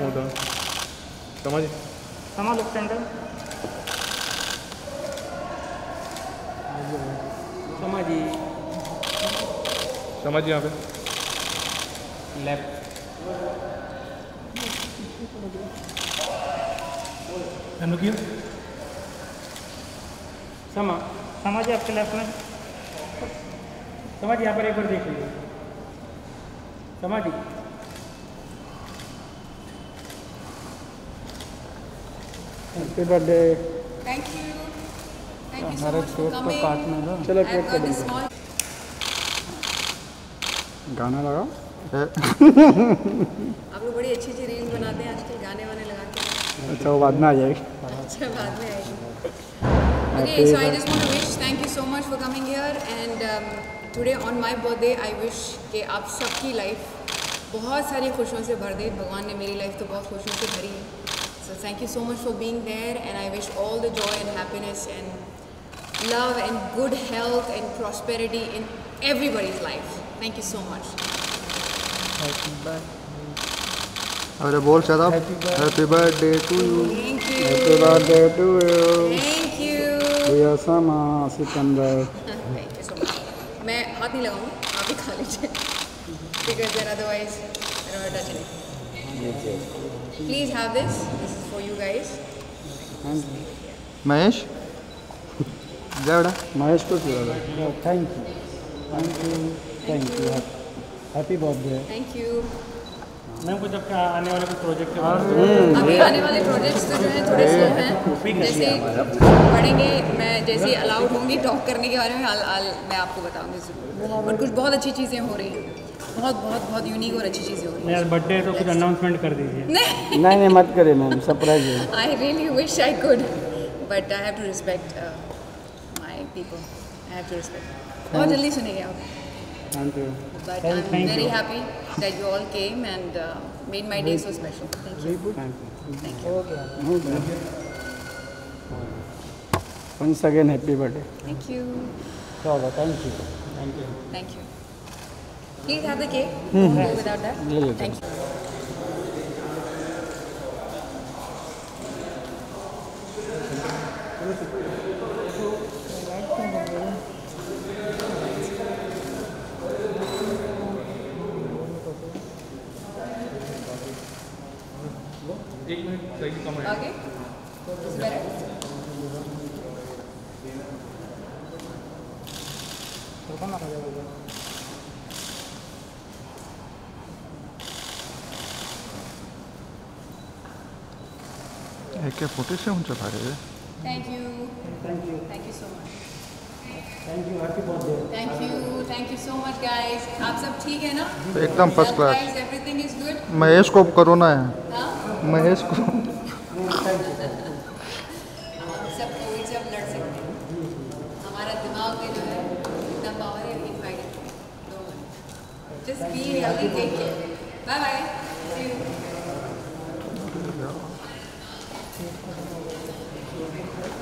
Smooth है। समझ look centre समझ यहाँ पे लेफ्ट समझ आपके लेफ्ट में समझ यहाँ पर एक बार देख लीजिए समझ happy birthday thank you so much for coming. चलो I've got this small गाना लगाओ। आप लोग बड़ी अच्छी अच्छी रील्स बनाते हैं आजकल गाने वाने लगा के। अच्छा वो बाद में आ जाएगी। अच्छा बाद में आएगी। Okay, so I just want to wish thank you so much for coming here and today on my birthday I wish कि आप सबकी लाइफ बहुत सारी खुशियों से भर दे। भगवान ने मेरी लाइफ तो बहुत खुशियों से भरी है। So thank you so much for being there and I wish all the joy and happiness and love and good health and prosperity in everybody's life. Thank you so much. अरे बोल शराब happy birthday to you. Thank you. Happy birthday to you Thank you. Dear Sama Sikandar. Thank you so much. मैं हाथ नहीं लगाऊंगी, आप ही खा लीजिए because then otherwise I don't want to touch anything. Please have this. This is for you guys. Mahesh जा बेटा। महेश को thank you happy birthday. Thank you. मैं कुछ आपका आने वाले कुछ प्रोजेक्ट अभी आने वाले प्रोजेक्ट्स तो जो हैं थोड़े स्लो हैं। जैसे पढ़ेंगे मैं जैसे अलाउड होंगी टॉक करने के बारे में मैं आपको बताऊंगी ज़रूर। और कुछ बहुत अच्छी चीज़ें हो रही हैं, बहुत बहुत बहुत यूनिक और अच्छी चीज़ें हो रही हैं। यार बर्थडे तो कुछ अनाउंसमेंट कर दीजिए। नहीं मत करें मैम, सरप्राइज है। I really wish I could, but I have to respect my people. I have to respect. बहुत जल्दी सुनेंगे आप। Thank you. But I'm very happy that you all came and made my day so special. Thank you. Thank you. Once again happy birthday. Thank you. Thank you. Thank you. Please have the cake. Don't go without that. Thank you. एक minute सही समय Okay? Is better? एक क्या photo से हम चला रहे हैं। Thank you. Thank you. Thank you so much. Thank you. Happy birthday. Thank you. Thank you so much, guys. आप सब ठीक है ना? एकदम first class. Guys, everything is good. Mahesh को कोरोना है। हाँ? महेश को सब कोविड से अब लड़ सकते हैं। हमारा दिमाग में जो है इतना पावर है, इनफाइट। Just be healthy, take care. Bye bye. See you.